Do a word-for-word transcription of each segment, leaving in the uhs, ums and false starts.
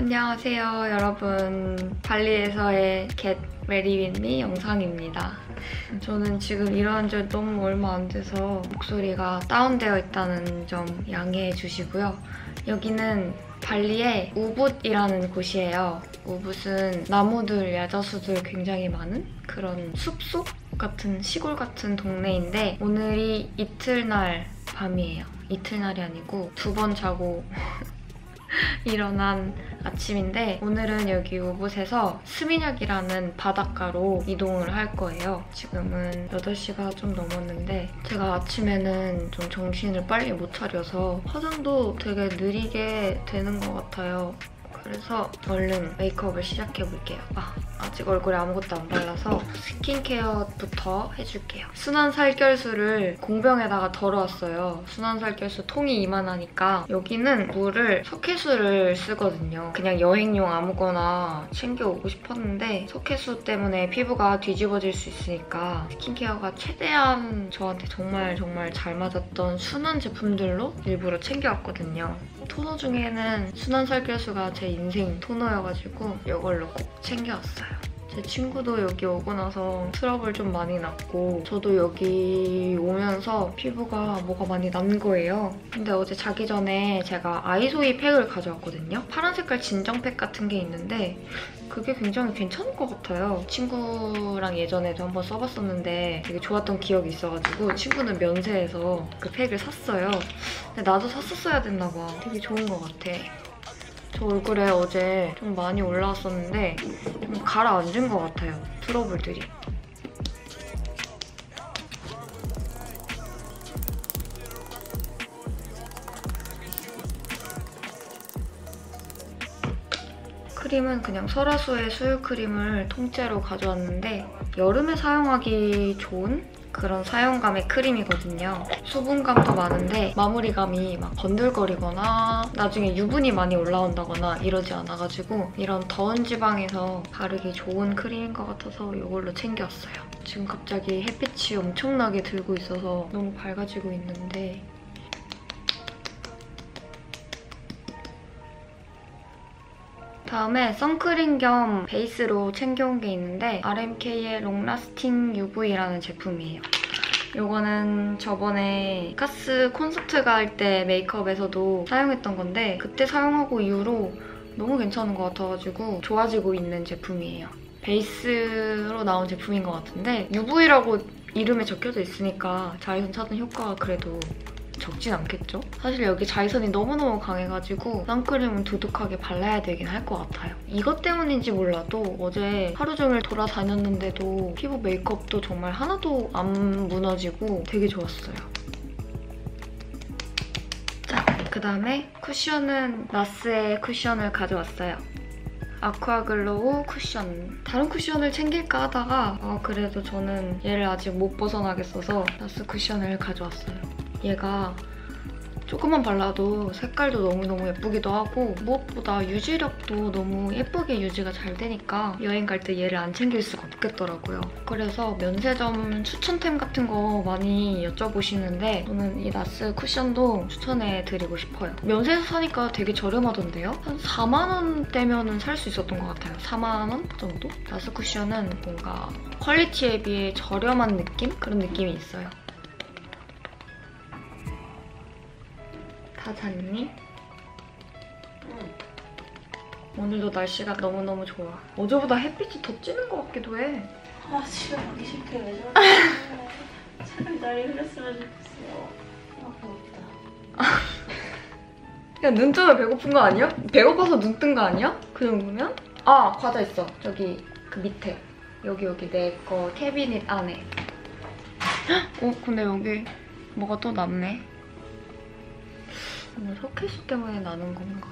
안녕하세요 여러분. 발리에서의 Get Ready With Me 영상입니다. 저는 지금 일어난 지 너무 얼마 안 돼서 목소리가 다운되어 있다는 점 양해해 주시고요. 여기는 발리의 우붓이라는 곳이에요. 우붓은 나무들, 야자수들 굉장히 많은 그런 숲속 같은 시골 같은 동네인데 오늘이 이틀날 밤이에요. 이틀날이 아니고 두 번 자고 일어난 아침인데 오늘은 여기 우붓에서 스미냑이라는 바닷가로 이동을 할 거예요. 지금은 여덟 시가 좀 넘었는데 제가 아침에는 좀 정신을 빨리 못 차려서 화장도 되게 느리게 되는 것 같아요. 그래서 얼른 메이크업을 시작해볼게요. 아, 아직 얼굴에 아무것도 안 발라서 스킨케어부터 해줄게요. 순환살결수를 공병에다가 덜어왔어요. 순환살결수 통이 이만하니까 여기는 물을 석회수를 쓰거든요. 그냥 여행용 아무거나 챙겨오고 싶었는데 석회수 때문에 피부가 뒤집어질 수 있으니까 스킨케어가 최대한 저한테 정말 정말 잘 맞았던 순한 제품들로 일부러 챙겨왔거든요. 토너 중에는 순환살결수가 제 인생 토너여가지고 이걸로 꼭 챙겨왔어요. 제 친구도 여기 오고 나서 트러블 좀 많이 났고 저도 여기 오면서 피부가 뭐가 많이 난 거예요. 근데 어제 자기 전에 제가 아이소이 팩을 가져왔거든요. 파란 색깔 진정팩 같은 게 있는데 그게 굉장히 괜찮을 것 같아요. 친구랑 예전에도 한번 써봤었는데 되게 좋았던 기억이 있어가지고 친구는 면세에서 그 팩을 샀어요. 근데 나도 샀었어야 됐나 봐. 되게 좋은 것 같아. 저 얼굴에 어제 좀 많이 올라왔었는데 좀 가라앉은 것 같아요, 트러블들이. 크림은 그냥 설화수의 수유 크림을 통째로 가져왔는데 여름에 사용하기 좋은 그런 사용감의 크림이거든요. 수분감도 많은데 마무리감이 막 번들거리거나 나중에 유분이 많이 올라온다거나 이러지 않아가지고 이런 더운 지방에서 바르기 좋은 크림인 것 같아서 이걸로 챙겨왔어요. 지금 갑자기 햇빛이 엄청나게 들고 있어서 너무 밝아지고 있는데 다음에 선크림 겸 베이스로 챙겨온 게 있는데 알엠케이의 롱라스팅 유브이라는 제품이에요. 이거는 저번에 카스 콘서트 갈 때 메이크업에서도 사용했던 건데 그때 사용하고 이후로 너무 괜찮은 것 같아가지고 좋아지고 있는 제품이에요. 베이스로 나온 제품인 것 같은데 유브이라고 이름에 적혀져 있으니까 자외선 차단 효과가 그래도 적진 않겠죠? 사실 여기 자외선이 너무너무 강해가지고 선크림은 두둑하게 발라야 되긴 할 것 같아요. 이것 때문인지 몰라도 어제 하루 종일 돌아다녔는데도 피부 메이크업도 정말 하나도 안 무너지고 되게 좋았어요. 자, 그다음에 쿠션은 나스의 쿠션을 가져왔어요. 아쿠아글로우 쿠션. 다른 쿠션을 챙길까 하다가 아, 그래도 저는 얘를 아직 못 벗어나겠어서 나스 쿠션을 가져왔어요. 얘가 조금만 발라도 색깔도 너무너무 예쁘기도 하고 무엇보다 유지력도 너무 예쁘게 유지가 잘 되니까 여행 갈 때 얘를 안 챙길 수가 없겠더라고요. 그래서 면세점 추천템 같은 거 많이 여쭤보시는데 저는 이 나스 쿠션도 추천해드리고 싶어요. 면세에서 사니까 되게 저렴하던데요? 한 사만 원대면은 살 수 있었던 것 같아요. 사만 원 정도? 나스 쿠션은 뭔가 퀄리티에 비해 저렴한 느낌? 그런 느낌이 있어요. 다 잤니? 응. 오늘도 날씨가 너무너무 좋아. 어제보다 햇빛이 더 찌는 것 같기도 해. 아, 집에 가기 싫대. 왜 저러지? 차라리 날이 흐렸으면 좋겠어. 아, 배고프다. 야, 눈 뜨면 배고픈 거 아니야? 배고파서 눈 뜬 거 아니야? 그 정도면? 아, 과자 있어. 저기 그 밑에. 여기 여기 내 거 캐비닛 안에. 어, 근데 여기 뭐가 또 남네. 오늘 석회수 때문에 나는 건가?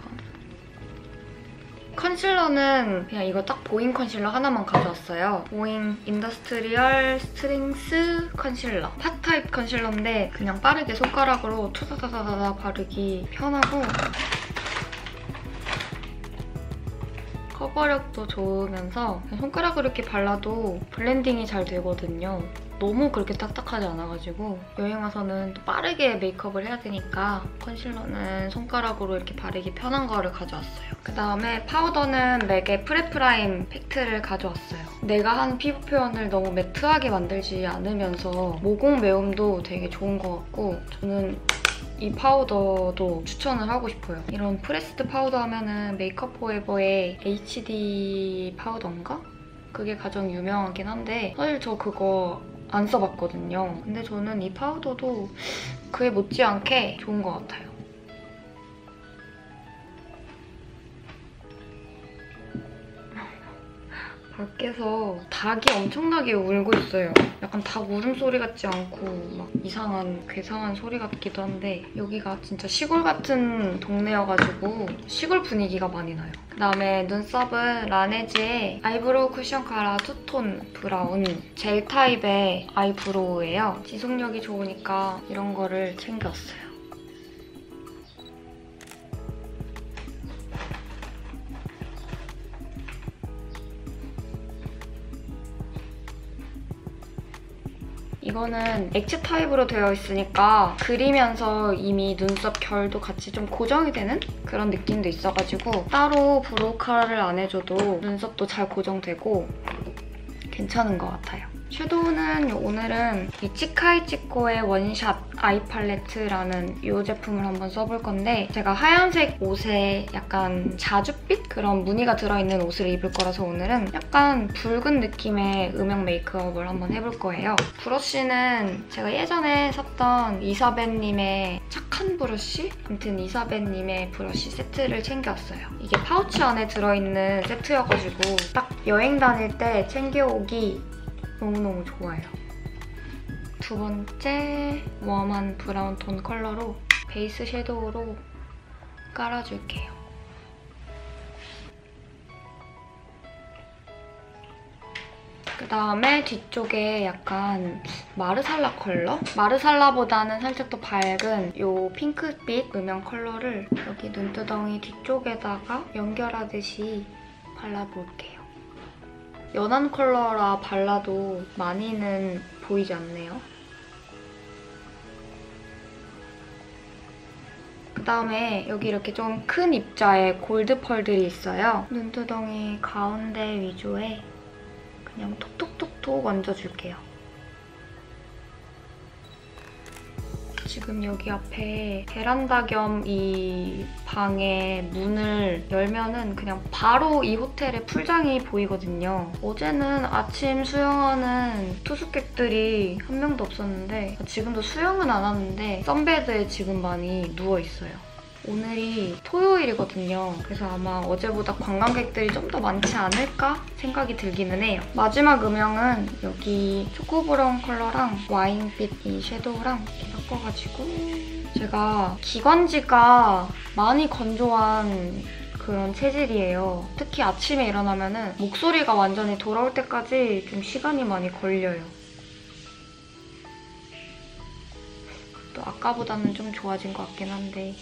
컨실러는 그냥 이거 딱 보잉 컨실러 하나만 가져왔어요. 보잉 인더스트리얼 스트렝스 컨실러. 팟 타입 컨실러인데 그냥 빠르게 손가락으로 투다다다다 바르기 편하고 커버력도 좋으면서 손가락으로 이렇게 발라도 블렌딩이 잘 되거든요. 너무 그렇게 딱딱하지 않아가지고 여행 와서는 또 빠르게 메이크업을 해야 되니까 컨실러는 손가락으로 이렇게 바르기 편한 거를 가져왔어요. 그다음에 파우더는 맥의 프레프라임 팩트를 가져왔어요. 내가 하는 피부 표현을 너무 매트하게 만들지 않으면서 모공 매움도 되게 좋은 것 같고 저는 이 파우더도 추천을 하고 싶어요. 이런 프레스드 파우더 하면은 메이크업 포에버의 에이치디 파우더인가? 그게 가장 유명하긴 한데 사실 저 그거 안 써봤거든요. 근데 저는 이 파우더도 그에 못지않게 좋은 것 같아요. 밖에서 닭이 엄청나게 울고 있어요. 약간 닭 울음소리 같지 않고 막 이상한 괴상한 소리 같기도 한데 여기가 진짜 시골 같은 동네여가지고 시골 분위기가 많이 나요. 그다음에 눈썹은 라네즈의 아이브로우 쿠션 카라 투톤 브라운 젤 타입의 아이브로우예요. 지속력이 좋으니까 이런 거를 챙겼어요. 이거는 액체 타입으로 되어 있으니까 그리면서 이미 눈썹 결도 같이 좀 고정이 되는 그런 느낌도 있어가지고 따로 브로우 카라를 안 해줘도 눈썹도 잘 고정되고 괜찮은 것 같아요. 섀도우는 오늘은 이 치카이치코의 원샷 아이 팔레트라는 이 제품을 한번 써볼 건데 제가 하얀색 옷에 약간 자줏빛? 그런 무늬가 들어있는 옷을 입을 거라서 오늘은 약간 붉은 느낌의 음영 메이크업을 한번 해볼 거예요. 브러쉬는 제가 예전에 샀던 이사벤님의 착한 브러쉬? 아무튼 이사벤님의 브러쉬 세트를 챙겨왔어요. 이게 파우치 안에 들어있는 세트여가지고 딱 여행 다닐 때 챙겨오기 너무너무 좋아요. 두 번째 웜한 브라운 톤 컬러로 베이스 섀도우로 깔아줄게요. 그다음에 뒤쪽에 약간 마르살라 컬러? 마르살라보다는 살짝 더 밝은 이 핑크빛 음영 컬러를 여기 눈두덩이 뒤쪽에다가 연결하듯이 발라볼게요. 연한 컬러라 발라도 많이는 보이지 않네요. 그다음에 여기 이렇게 좀 큰 입자에 골드 펄들이 있어요. 눈두덩이 가운데 위주에 그냥 톡톡톡톡 얹어줄게요. 지금 여기 앞에 베란다 겸 이 방의 문을 열면은 그냥 바로 이 호텔의 풀장이 보이거든요. 어제는 아침 수영하는 투숙객들이 한 명도 없었는데 지금도 수영은 안 하는데 선베드에 지금 많이 누워있어요. 오늘이 토요일이거든요. 그래서 아마 어제보다 관광객들이 좀 더 많지 않을까 생각이 들기는 해요. 마지막 음영은 여기 초코브라운 컬러랑 와인빛 이 섀도우랑 이렇게 섞어가지고 제가 기관지가 많이 건조한 그런 체질이에요. 특히 아침에 일어나면 목소리가 완전히 돌아올 때까지 좀 시간이 많이 걸려요. 또 아까보다는 좀 좋아진 것 같긴 한데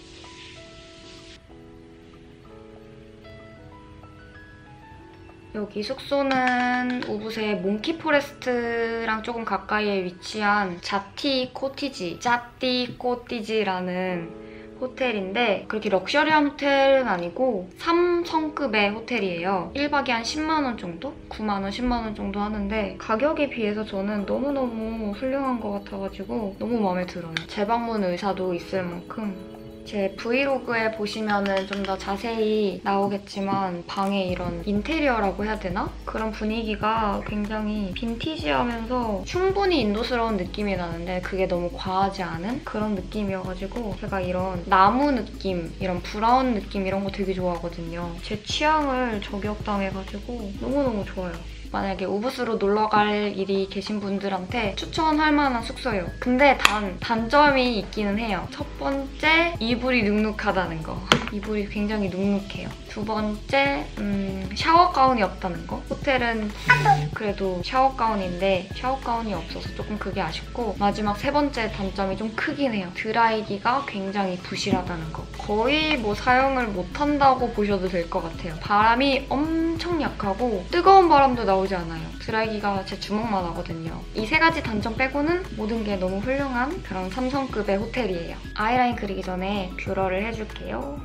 여기 숙소는 우붓의 몽키 포레스트랑 조금 가까이에 위치한 자티 코티지, 자티 코티지라는 호텔인데 그렇게 럭셔리한 호텔은 아니고 삼 성급의 호텔이에요. 일 박에 한 십만 원 정도? 구만 원, 십만 원 정도 하는데 가격에 비해서 저는 너무너무 훌륭한 것 같아가지고 너무 마음에 들어요. 재방문 의사도 있을 만큼 제 브이로그에 보시면은 좀 더 자세히 나오겠지만 방에 이런 인테리어라고 해야 되나? 그런 분위기가 굉장히 빈티지하면서 충분히 인도스러운 느낌이 나는데 그게 너무 과하지 않은 그런 느낌이어가지고 제가 이런 나무 느낌, 이런 브라운 느낌 이런 거 되게 좋아하거든요. 제 취향을 저격당해가지고 너무너무 좋아요. 만약에 우붓으로 놀러갈 일이 계신 분들한테 추천할 만한 숙소예요. 근데 단, 단점이 있기는 해요. 첫 번째, 이불이 눅눅하다는 거. 이불이 굉장히 눅눅해요. 두 번째, 음, 샤워 가운이 없다는 거. 호텔은 그래도 샤워 가운인데 샤워 가운이 없어서 조금 그게 아쉽고 마지막 세 번째 단점이 좀 크긴 해요. 드라이기가 굉장히 부실하다는 거. 거의 뭐 사용을 못한다고 보셔도 될 것 같아요. 바람이 엄청 약하고 뜨거운 바람도 나오고 나오지 않아요. 드라이기가 제 주먹만 하거든요. 이 세 가지 단점 빼고는 모든 게 너무 훌륭한 그런 삼성급의 호텔이에요. 아이라인 그리기 전에 뷰러를 해줄게요.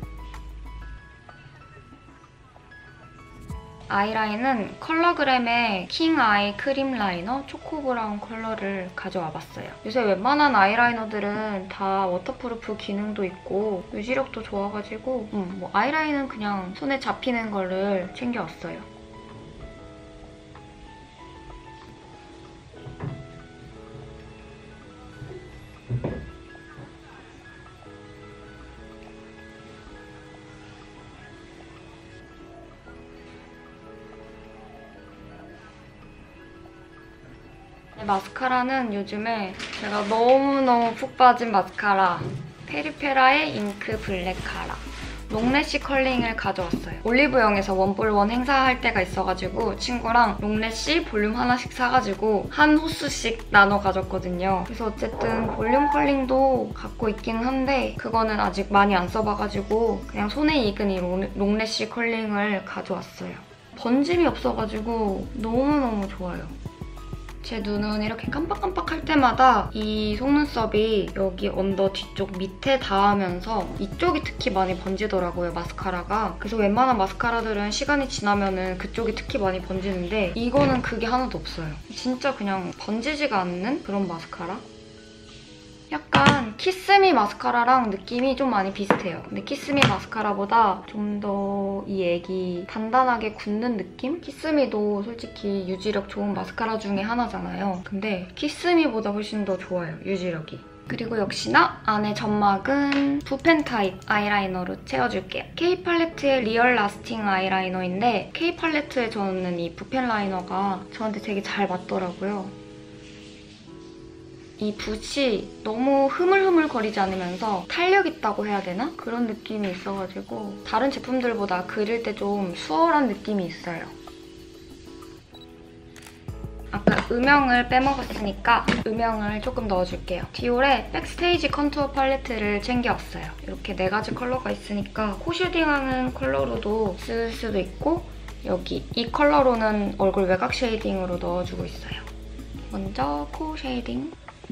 아이라인은 컬러그램의 킹 아이 크림 라이너 초코 브라운 컬러를 가져와 봤어요. 요새 웬만한 아이라이너들은 다 워터프루프 기능도 있고 유지력도 좋아가지고 음, 뭐 아이라인은 그냥 손에 잡히는 거를 챙겨왔어요. 마스카라는 요즘에 제가 너무너무 푹 빠진 마스카라 페리페라의 잉크 블랙 카라 롱래쉬 컬링을 가져왔어요. 올리브영에서 원뿔원 행사할 때가 있어가지고 친구랑 롱래쉬 볼륨 하나씩 사가지고 한 호수씩 나눠 가졌거든요. 그래서 어쨌든 볼륨 컬링도 갖고 있긴 한데 그거는 아직 많이 안 써봐가지고 그냥 손에 익은 이 롱래쉬 컬링을 가져왔어요. 번짐이 없어가지고 너무너무 좋아요. 제 눈은 이렇게 깜빡깜빡할 때마다 이 속눈썹이 여기 언더 뒤쪽 밑에 닿으면서 이쪽이 특히 많이 번지더라고요, 마스카라가. 그래서 웬만한 마스카라들은 시간이 지나면은 그쪽이 특히 많이 번지는데 이거는 그게 하나도 없어요. 진짜 그냥 번지지가 않는 그런 마스카라? 약간 키스미 마스카라랑 느낌이 좀 많이 비슷해요. 근데 키스미 마스카라보다 좀 더 이 액이 단단하게 굳는 느낌? 키스미도 솔직히 유지력 좋은 마스카라 중에 하나잖아요. 근데 키스미보다 훨씬 더 좋아요, 유지력이. 그리고 역시나 안에 점막은 붓펜 타입 아이라이너로 채워줄게요. K 팔레트의 리얼 라스팅 아이라이너인데 K 팔레트에 저는 이 붓펜 라이너가 저한테 되게 잘 맞더라고요. 이 붓이 너무 흐물흐물거리지 않으면서 탄력 있다고 해야 되나? 그런 느낌이 있어가지고 다른 제품들보다 그릴 때 좀 수월한 느낌이 있어요. 아까 음영을 빼먹었으니까 음영을 조금 넣어줄게요. 디올의 백스테이지 컨투어 팔레트를 챙겨왔어요. 이렇게 네 가지 컬러가 있으니까 코 쉐딩하는 컬러로도 쓸 수도 있고 여기 이 컬러로는 얼굴 외곽 쉐이딩으로 넣어주고 있어요. 먼저 코 쉐이딩.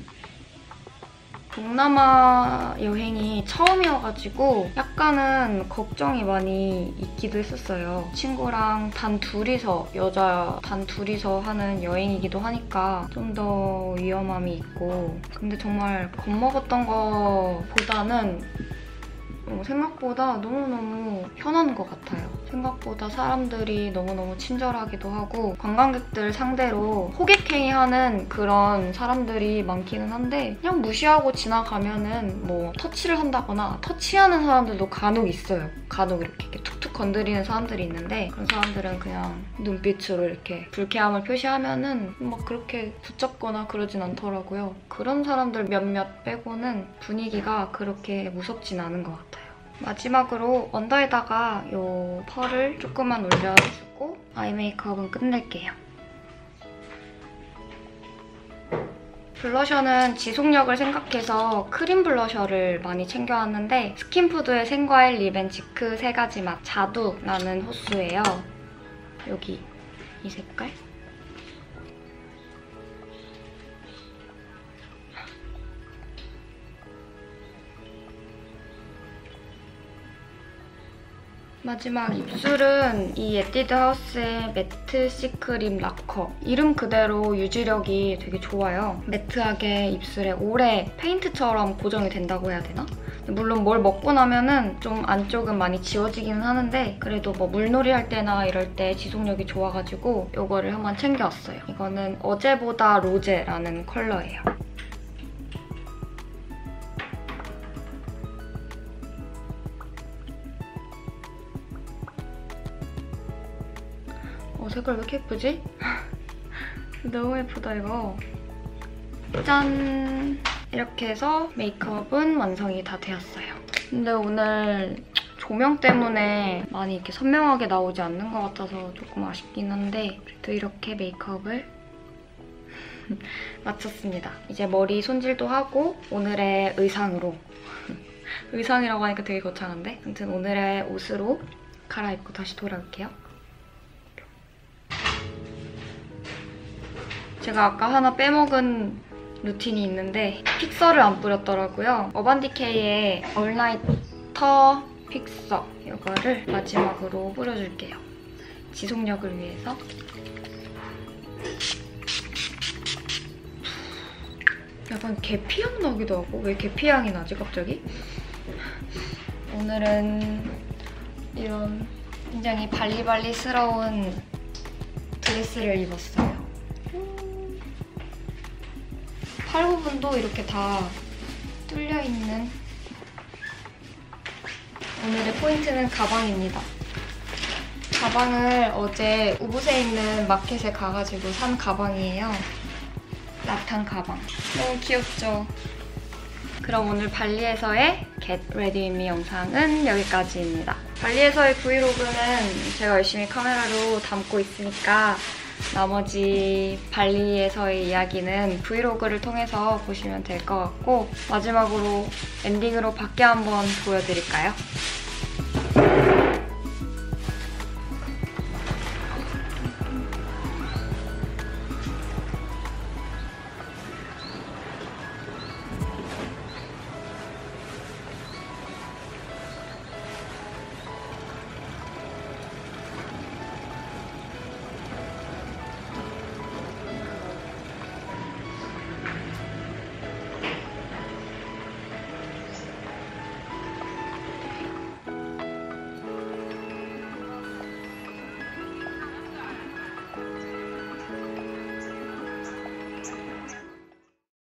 동남아 여행이 처음이어가지고 약간은 걱정이 많이 있기도 했었어요. 친구랑 단 둘이서, 여자 단 둘이서 하는 여행이기도 하니까 좀 더 위험함이 있고 근데 정말 겁먹었던 것보다는 생각보다 너무너무 편한 것 같아요. 생각보다 사람들이 너무너무 친절하기도 하고 관광객들 상대로 호객행위하는 그런 사람들이 많기는 한데 그냥 무시하고 지나가면은 뭐 터치를 한다거나 터치하는 사람들도 간혹 있어요. 간혹 이렇게, 이렇게 툭툭 건드리는 사람들이 있는데 그런 사람들은 그냥 눈빛으로 이렇게 불쾌함을 표시하면은 막 그렇게 붙잡거나 그러진 않더라고요. 그런 사람들 몇몇 빼고는 분위기가 그렇게 무섭진 않은 것 같아요. 마지막으로 언더에다가 이 펄을 조금만 올려주고 아이 메이크업은 끝낼게요. 블러셔는 지속력을 생각해서 크림 블러셔를 많이 챙겨왔는데 스킨푸드의 생과일 립앤치크 세 가지 맛 자두라는 호수예요. 여기 이 색깔. 마지막 입술은 이 에뛰드 하우스의 매트 시크림 라커. 이름 그대로 유지력이 되게 좋아요. 매트하게 입술에 오래 페인트처럼 고정이 된다고 해야 되나? 물론 뭘 먹고 나면은 좀 안쪽은 많이 지워지기는 하는데 그래도 뭐 물놀이 할 때나 이럴 때 지속력이 좋아가지고 이거를 한번 챙겨왔어요. 이거는 어제보다 로제라는 컬러예요. 어, 색깔 왜 이렇게 예쁘지? 너무 예쁘다, 이거. 짠! 이렇게 해서 메이크업은 완성이 다 되었어요. 근데 오늘 조명 때문에 많이 이렇게 선명하게 나오지 않는 것 같아서 조금 아쉽긴 한데 그래도 이렇게 메이크업을 마쳤습니다. 이제 머리 손질도 하고 오늘의 의상으로 의상이라고 하니까 되게 거창한데 아무튼 오늘의 옷으로 갈아입고 다시 돌아올게요. 제가 아까 하나 빼먹은 루틴이 있는데 픽서를 안 뿌렸더라고요. 어반디케이의 얼라이터 픽서 이거를 마지막으로 뿌려줄게요. 지속력을 위해서. 약간 계피향 나기도 하고. 왜 계피향이 나지 갑자기? 오늘은 이런 굉장히 발리발리스러운 드레스를 입었어요. 팔 부분도 이렇게 다 뚫려있는. 오늘의 포인트는 가방입니다. 가방을 어제 우붓에 있는 마켓에 가가지고 산 가방이에요. 라탄 가방. 너무 귀엽죠? 그럼 오늘 발리에서의 Get Ready With Me 영상은 여기까지입니다. 발리에서의 브이로그는 제가 열심히 카메라로 담고 있으니까 나머지 발리에서의 이야기는 브이로그를 통해서 보시면 될 것 같고, 마지막으로 엔딩으로 밖에 한번 보여드릴까요?